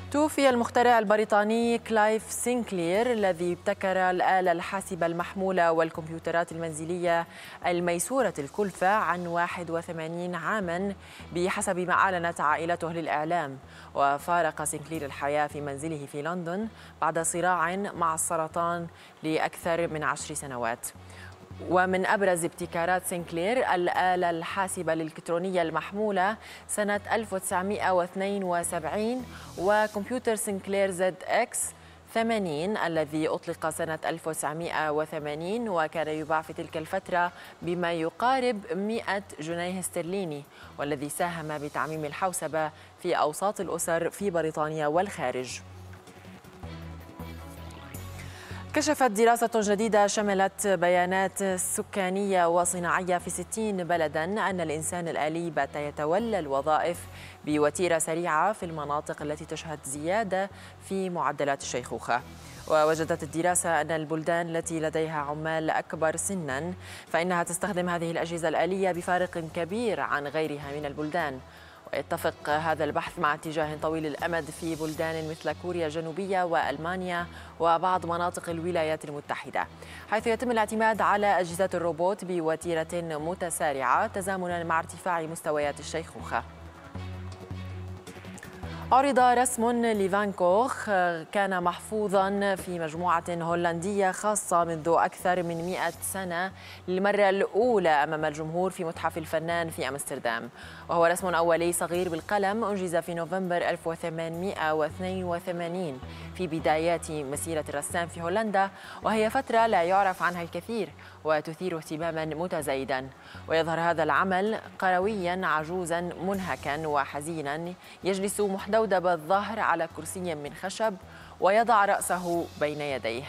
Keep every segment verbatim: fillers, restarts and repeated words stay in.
توفي المخترع البريطاني كلايف سينكلير الذي ابتكر الآلة الحاسبة المحمولة والكمبيوترات المنزلية الميسورة الكلفة عن واحد وثمانين عاما بحسب ما أعلنت عائلته للإعلام. وفارق سينكلير الحياة في منزله في لندن بعد صراع مع السرطان لأكثر من عشر سنوات. ومن أبرز ابتكارات سينكلير الآلة الحاسبة الإلكترونية المحمولة سنة ألف وتسعمئة واثنين وسبعين وكمبيوتر سينكلير زد إكس ثمانين الذي أطلق سنة ألف وتسعمئة وثمانين وكان يباع في تلك الفترة بما يقارب مئة جنيه استرليني، والذي ساهم بتعميم الحوسبة في أوساط الأسر في بريطانيا والخارج. كشفت دراسة جديدة شملت بيانات سكانية وصناعية في ستين بلداً أن الإنسان الآلي بات يتولى الوظائف بوتيرة سريعة في المناطق التي تشهد زيادة في معدلات الشيخوخة. ووجدت الدراسة أن البلدان التي لديها عمال أكبر سناً فإنها تستخدم هذه الأجهزة الآلية بفارق كبير عن غيرها من البلدان. ويتفق هذا البحث مع اتجاه طويل الأمد في بلدان مثل كوريا الجنوبية وألمانيا وبعض مناطق الولايات المتحدة، حيث يتم الاعتماد على أجهزة الروبوت بوتيرة متسارعة تزامنا مع ارتفاع مستويات الشيخوخة. عرض رسم لفان كوخ كان محفوظا في مجموعة هولندية خاصة منذ أكثر من مئة سنة للمرة الأولى أمام الجمهور في متحف الفنان في أمستردام، وهو رسم أولي صغير بالقلم أنجز في نوفمبر ألف وثمانمئة واثنين وثمانين في بدايات مسيرة الرسام في هولندا، وهي فترة لا يعرف عنها الكثير وتثير اهتماما متزايدا. ويظهر هذا العمل قرويا عجوزا منهكا وحزينا يجلس محدودب الظهر على كرسي من خشب ويضع رأسه بين يديه.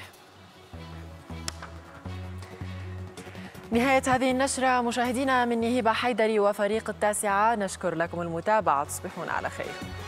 نهاية هذه النشرة مشاهدينا، مني هبة حيدري وفريق التاسعة، نشكر لكم المتابعة، تصبحون على خير.